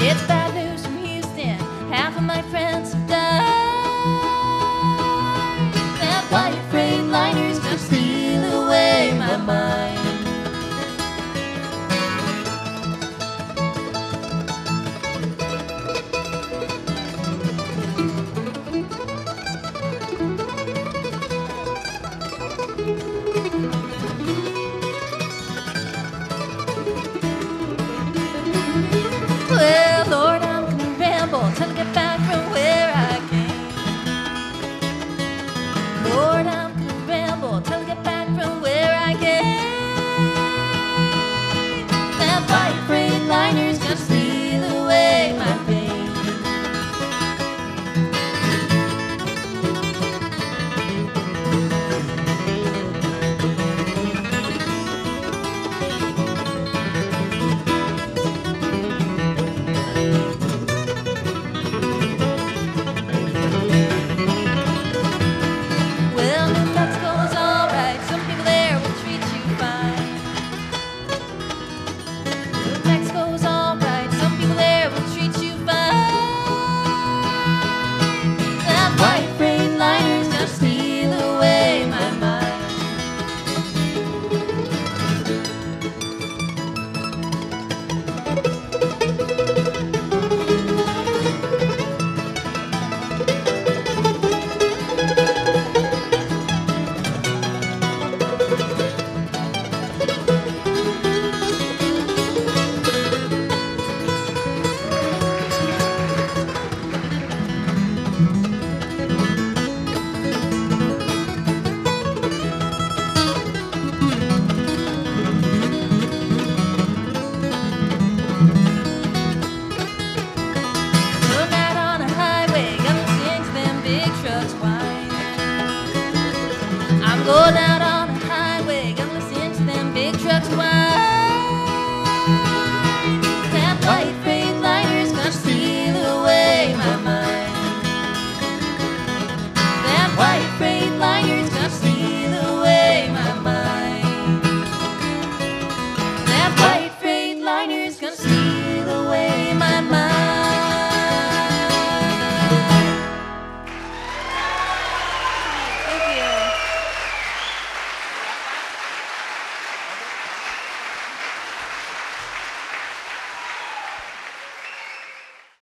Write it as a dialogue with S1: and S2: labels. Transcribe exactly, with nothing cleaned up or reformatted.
S1: It's bad news from Houston, half of my friends have died. That white Freightliner's gonna steal away my mind. Well, Lord, I'm gonna ramble till I get back from where I came. Lord, I'm gonna ramble till I get back from where I came. That white Freightliner's gonna